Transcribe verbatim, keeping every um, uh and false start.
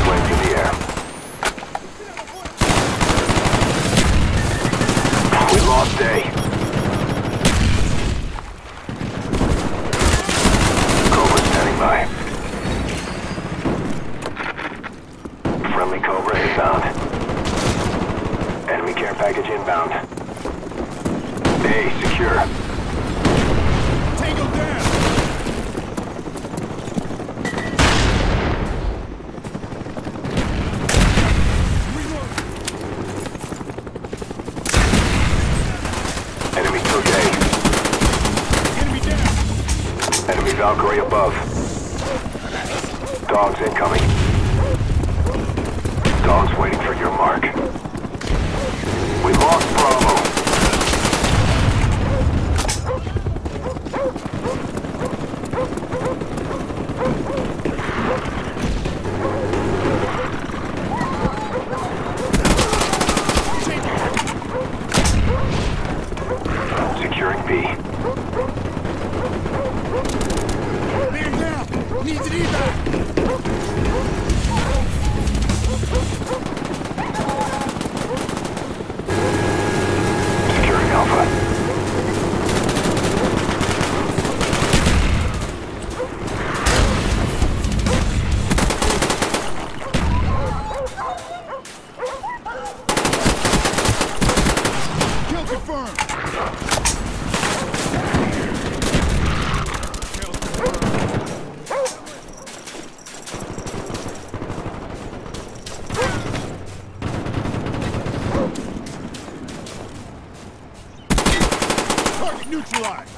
flames in the air. We lost A. Cobra standing by. Friendly Cobra inbound. Enemy care package inbound. A secure. Tango down! Enemy took A. Enemy down! Enemy Valkyrie above. Dogs incoming. Dogs waiting for your mark. We lost Bravo. Securing B. Man down! Needs an evac! Securing Alpha. Kill confirmed! Target neutralized!